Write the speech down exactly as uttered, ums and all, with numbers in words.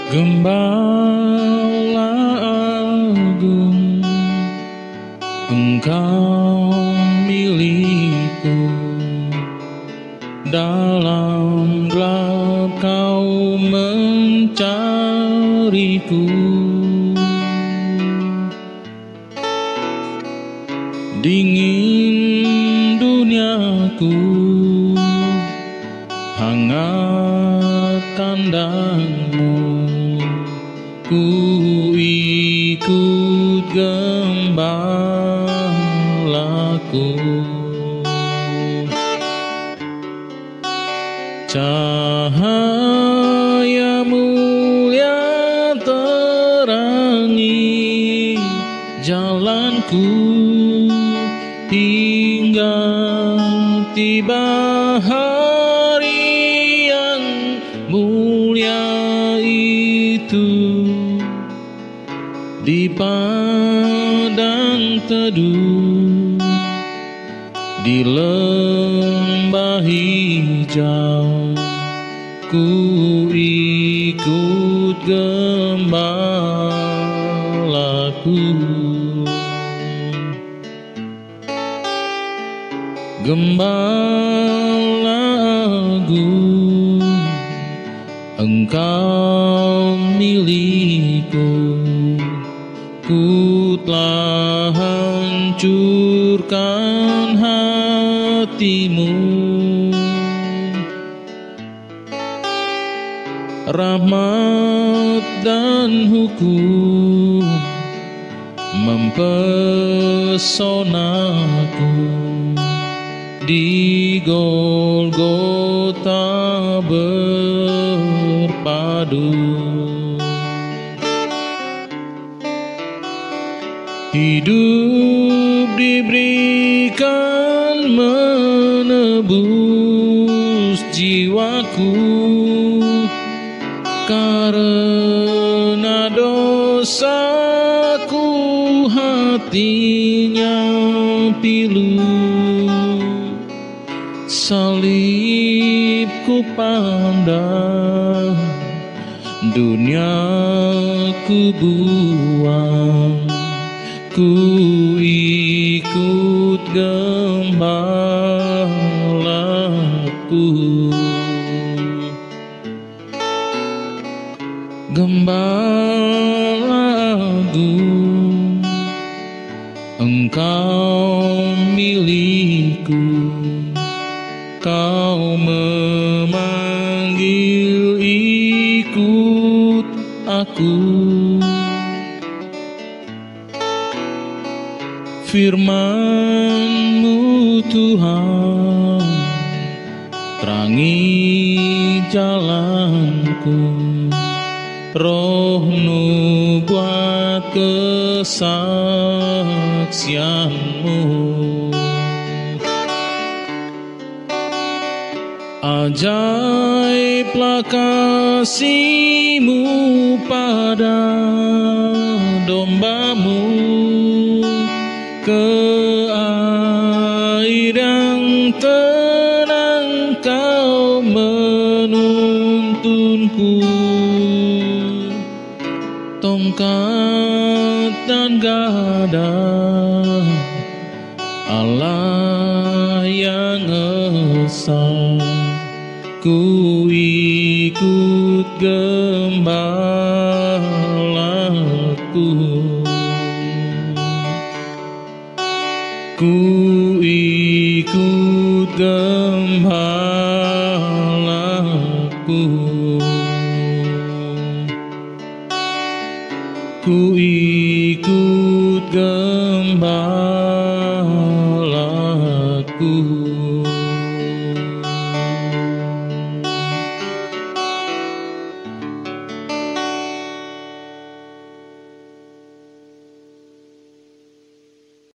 Gembala agung, Engkau milikku. Dalam gelap Kau mencariku. Dingin duniaku, hangat kandangmu. Ku ikut gembalaku. Cahaya mulia terangi jalanku, hingga tiba hari yang mulia itu. Di padang teduh, di lembah hijau, ku ikut gembalaku. Gembala agung, Engkau milikku. Ku telah hancurkan hatimu. Rahmat dan hukum mempesonaku. Di Golgota berpadu. Hidup diberikan menebus jiwaku, karena dosaku hatinya pilu. Salib ku pandang, dunia ku buang. Ku ikut gembalaku. Gembala agung, Engkau milikku. Kau memanggil ikut aku. Firman-Mu Tuhan, terangi jalanku. Roh nubuat kesaksian-Mu. Ajaiblah kasih-Mu pada domba-Mu, ke air yang tenang Kau menuntunku. Tongkat dan gada, Allah yang esa, ku ikut gembalaku. Ku ikut gembalaku. Ku ikut gembalaku.